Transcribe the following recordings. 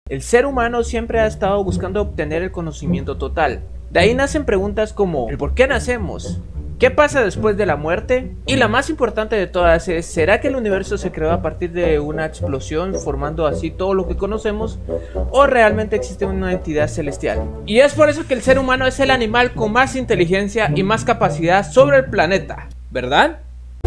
El ser humano siempre ha estado buscando obtener el conocimiento total. De ahí nacen preguntas como ¿el por qué nacemos? ¿Qué pasa después de la muerte? Y la más importante de todas es ¿será que el universo se creó a partir de una explosión formando así todo lo que conocemos? ¿O realmente existe una entidad celestial? Y es por eso que el ser humano es el animal con más inteligencia y más capacidad sobre el planeta, ¿verdad?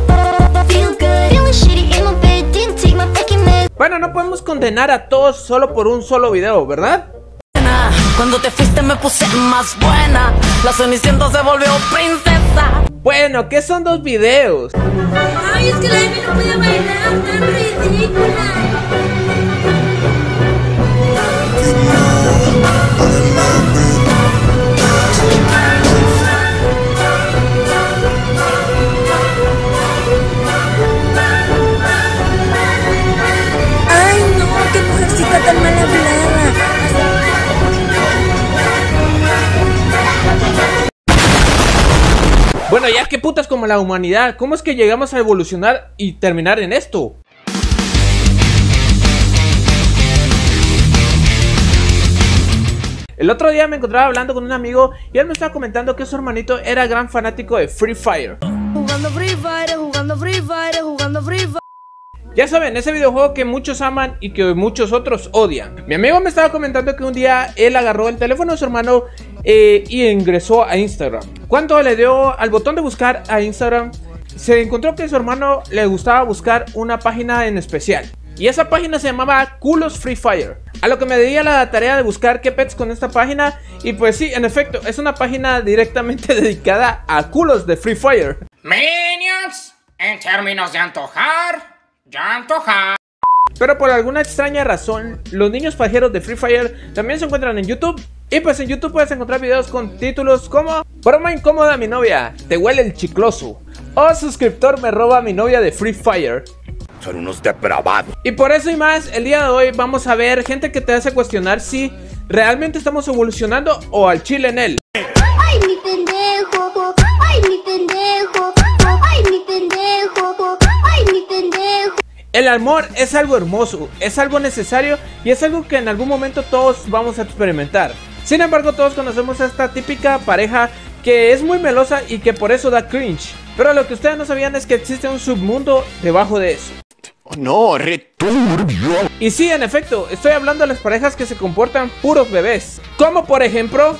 Bueno, no podemos condenar a todos solo por un solo video, ¿verdad? Cuando te fuiste me puse más buena. La Cenicienta se volvió princesa. Bueno, ¿qué son 2 videos? Ay, es que la Amy no podía bailar, tan ridícula. Ay, no, qué mujercita tan mal hablada. Bueno, ya qué putas como la humanidad, ¿cómo es que llegamos a evolucionar y terminar en esto? El otro día me encontraba hablando con un amigo y él me estaba comentando que su hermanito era gran fanático de Free Fire. Jugando Free Fire, jugando Free Fire, jugando Free Fire. Ya saben, ese videojuego que muchos aman y que muchos otros odian. Mi amigo me estaba comentando que un día él agarró el teléfono de su hermano y ingresó a Instagram. Cuando le dio al botón de buscar a Instagram, se encontró que a su hermano le gustaba buscar una página en especial. Y esa página se llamaba Culos Free Fire. A lo que me di a la tarea de buscar qué pets con esta página. Y pues sí, en efecto, es una página directamente dedicada a culos de Free Fire. Minions, en términos de antojar, ya antojar. Pero por alguna extraña razón, los niños pajeros de Free Fire también se encuentran en YouTube. Y pues en YouTube puedes encontrar videos con títulos como broma incómoda a mi novia, te huele el chicloso, o suscriptor me roba a mi novia de Free Fire. Son unos depravados. Y por eso y más, el día de hoy vamos a ver gente que te hace cuestionar si realmente estamos evolucionando o al chile en él. Ay, mi pendejo, ay, mi pendejo, ay, mi pendejo, ay, mi pendejo. El amor es algo hermoso, es algo necesario y es algo que en algún momento todos vamos a experimentar. Sin embargo, todos conocemos a esta típica pareja que es muy melosa y que por eso da cringe. Pero lo que ustedes no sabían es que existe un submundo debajo de eso. Oh, no, returbio. Y sí, en efecto, estoy hablando de las parejas que se comportan puros bebés. Como por ejemplo...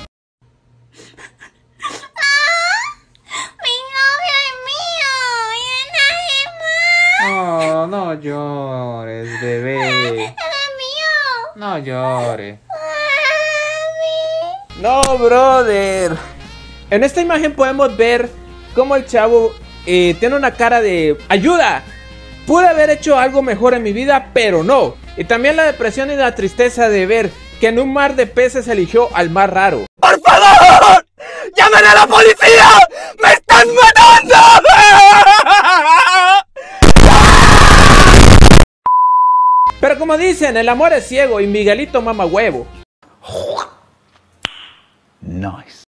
Mi novio es mío y nadie más. Oh, no llores, bebé. Era mío. No llores. No, brother. En esta imagen podemos ver cómo el chavo tiene una cara de ¡ayuda! Pude haber hecho algo mejor en mi vida, pero no. Y también la depresión y la tristeza de ver que en un mar de peces eligió al más raro. ¡Por favor! ¡Llamen a la policía! ¡Me están matando! Pero como dicen, el amor es ciego y Miguelito mama huevo. Nice.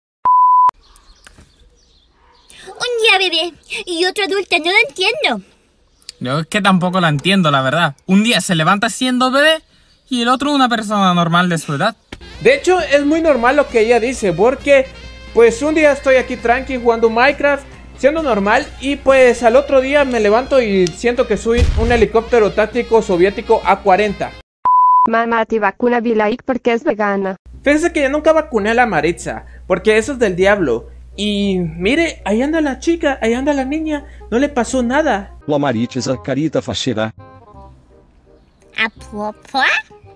Un día bebé y otro adulto, no lo entiendo. Yo es que tampoco la entiendo, la verdad. Un día se levanta siendo bebé y el otro una persona normal de su edad. De hecho, es muy normal lo que ella dice, porque pues un día estoy aquí tranqui jugando Minecraft, siendo normal, y pues al otro día me levanto y siento que soy un helicóptero táctico soviético A-40. Mamá, te vacuna Vilaik porque es vegana. Fíjense que yo nunca vacuné a la Maritza, porque eso es del diablo. Y mire, ahí anda la chica, ahí anda la niña, no le pasó nada. La Maritza carita facheira. ¿A papá?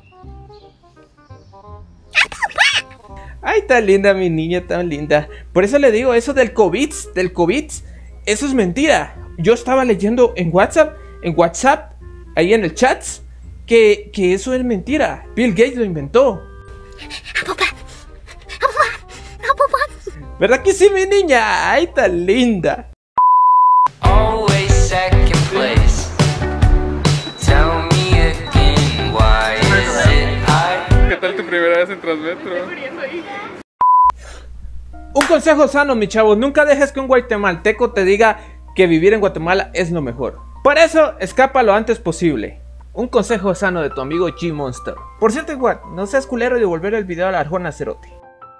Ay, tan linda mi niña, tan linda. Por eso le digo, eso del COVID, eso es mentira. Yo estaba leyendo en WhatsApp, ahí en el chat, que eso es mentira. Bill Gates lo inventó. ¿Verdad que sí, mi niña? Ay, tan linda. Always second place. Tell me again, why is it I? ¿Qué tal tu primera vez en Transmetro? Un consejo sano, mi chavo, nunca dejes que un guatemalteco te diga que vivir en Guatemala es lo mejor. Por eso, escapa lo antes posible. Un consejo sano de tu amigo G-Monster. Por cierto, igual, no seas culero y devolver el video a la Arjona Cerote.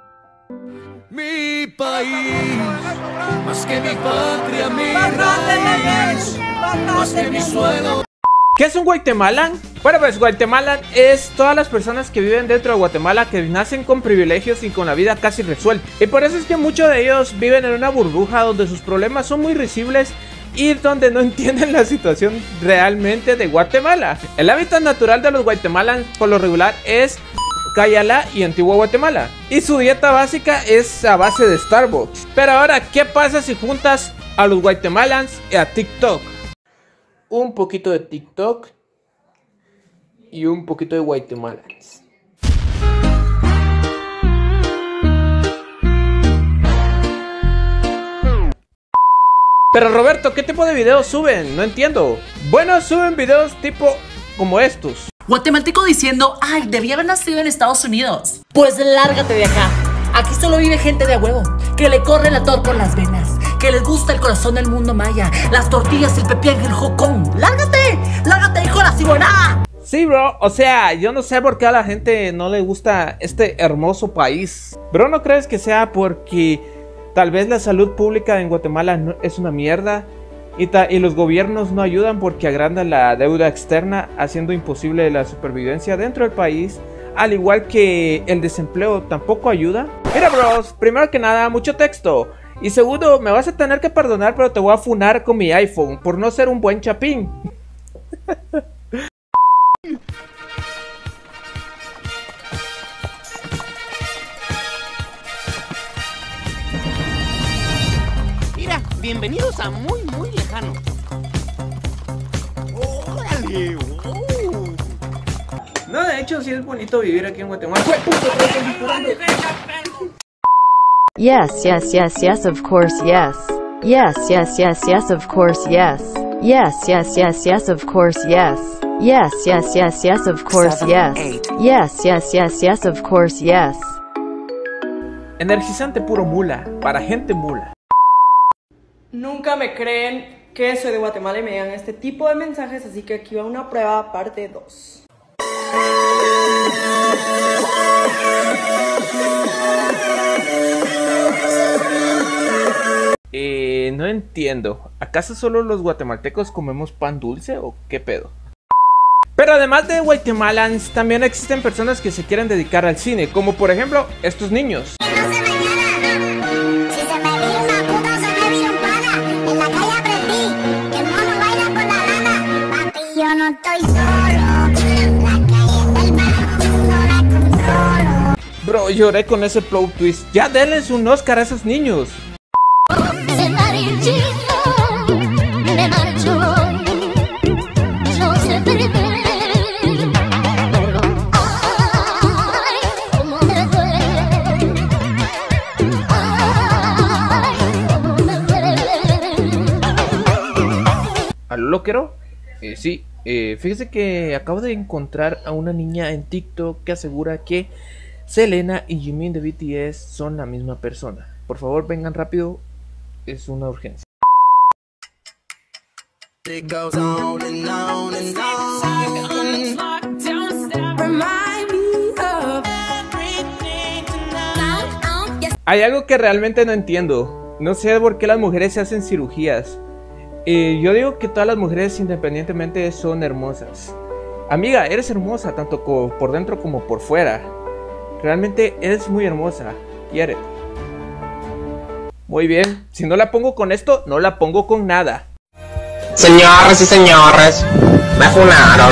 Mi país, más que mi patria, mi raíz, más que mi suelo. ¿Qué es un Guatemalan? Bueno, pues Guatemalan es todas las personas que viven dentro de Guatemala que nacen con privilegios y con la vida casi resuelta. Y por eso es que muchos de ellos viven en una burbuja donde sus problemas son muy risibles y donde no entienden la situación realmente de Guatemala. El hábitat natural de los Guatemalan por lo regular es Cayala y Antigua Guatemala. Y su dieta básica es a base de Starbucks. Pero ahora, ¿qué pasa si juntas a los Guatemalans y a TikTok? Un poquito de TikTok y un poquito de Guatemalans. Pero Roberto, ¿qué tipo de videos suben? No entiendo. Bueno, suben videos tipo como estos. Guatemalteco diciendo, ay, debía haber nacido en Estados Unidos. Pues lárgate de acá. Aquí solo vive gente de a huevo, que le corre la tor por las venas, que les gusta el corazón del mundo maya, las tortillas, el pepián y el jocón. ¡Lárgate! ¡Lárgate, hijo de la cibona! Sí, bro, o sea, yo no sé por qué a la gente no le gusta este hermoso país. Bro, ¿no crees que sea porque tal vez la salud pública en Guatemala es una mierda? Y los gobiernos no ayudan porque agrandan la deuda externa, haciendo imposible la supervivencia dentro del país. Al igual que el desempleo tampoco ayuda. Mira, bros, primero que nada, mucho texto. Y segundo, me vas a tener que perdonar, pero te voy a funar con mi iPhone por no ser un buen chapín. Mira, bienvenidos a muy lejano. ¡Órale! No, de hecho sí es bonito vivir aquí en Guatemala. Yes, yes, yes, yes, of course, yes. Yes, yes, yes, yes, of course, yes. Yes, yes, yes, yes, of course, yes. Yes, yes, yes, yes, of course, yes. Yes, yes, yes, yes, of course, yes. Energizante puro mula, para gente mula. Nunca me creen que soy de Guatemala y me dan este tipo de mensajes, así que aquí va una prueba parte 2. No entiendo. ¿Acaso solo los guatemaltecos comemos pan dulce o qué pedo? Pero además de Guatemalans, también existen personas que se quieren dedicar al cine, como por ejemplo estos niños. Bro, lloré con ese plot twist. Ya denles un Oscar a esos niños. ¿Aló, loquero? Sí, fíjese que acabo de encontrar a una niña en TikTok que asegura que Selena y Jimin de BTS son la misma persona. Por favor, vengan rápido, es una urgencia. Hay algo que realmente no entiendo. No sé por qué las mujeres se hacen cirugías. Yo digo que todas las mujeres independientemente son hermosas. Amiga, eres hermosa tanto por dentro como por fuera. Realmente eres muy hermosa. Quiérete. Muy bien. Si no la pongo con esto, no la pongo con nada. Señoras y señores, me funaron.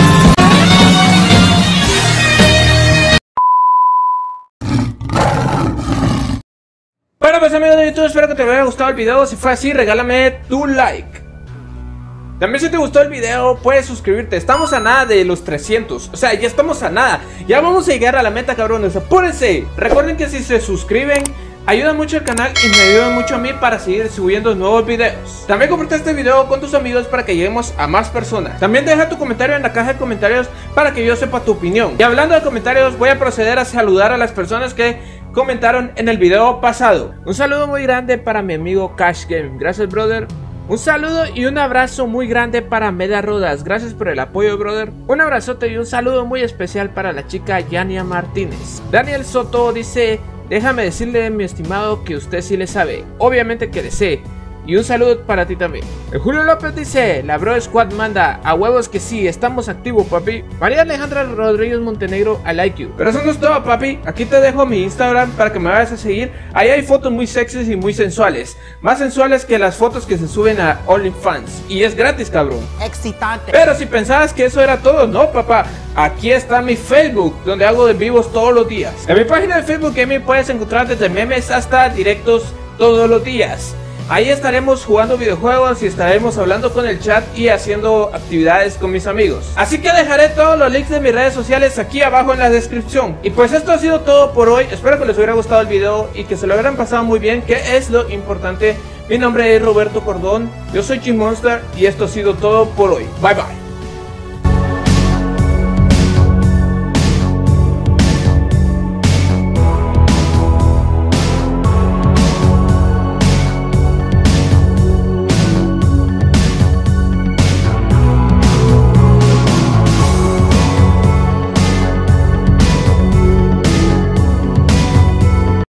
Bueno, pues amigos de YouTube, espero que te haya gustado el video. Si fue así, regálame tu like. También si te gustó el video, puedes suscribirte. Estamos a nada de los 300. O sea, ya estamos a nada. Ya vamos a llegar a la meta, cabrones. Apúrense. Recuerden que si se suscriben, ayudan mucho al canal y me ayudan mucho a mí para seguir subiendo nuevos videos. También comparte este video con tus amigos para que lleguemos a más personas. También deja tu comentario en la caja de comentarios para que yo sepa tu opinión. Y hablando de comentarios, voy a proceder a saludar a las personas que comentaron en el video pasado. Un saludo muy grande para mi amigo Cash Game. Gracias, brother. Un saludo y un abrazo muy grande para Meda Rodas, gracias por el apoyo, brother. Un abrazote y un saludo muy especial para la chica Yania Martínez. Daniel Soto dice: déjame decirle, mi estimado, que usted sí le sabe. Obviamente que le sé. Y un saludo para ti también. Julio López dice: la Bro Squad manda, a huevos que sí, estamos activos, papi. María Alejandra Rodríguez Montenegro, I like you. Pero eso no es todo, papi. Aquí te dejo mi Instagram para que me vayas a seguir. Ahí hay fotos muy sexys y muy sensuales. Más sensuales que las fotos que se suben a OnlyFans. Y es gratis, cabrón. Excitante. Pero si pensabas que eso era todo, no, papá. Aquí está mi Facebook, donde hago de vivos todos los días. En mi página de Facebook Gaming puedes encontrar desde memes hasta directos todos los días. Ahí estaremos jugando videojuegos y estaremos hablando con el chat y haciendo actividades con mis amigos. Así que dejaré todos los links de mis redes sociales aquí abajo en la descripción. Y pues esto ha sido todo por hoy. Espero que les hubiera gustado el video y que se lo hubieran pasado muy bien, que es lo importante. Mi nombre es Roberto Cordón, yo soy G-Monster y esto ha sido todo por hoy. Bye bye.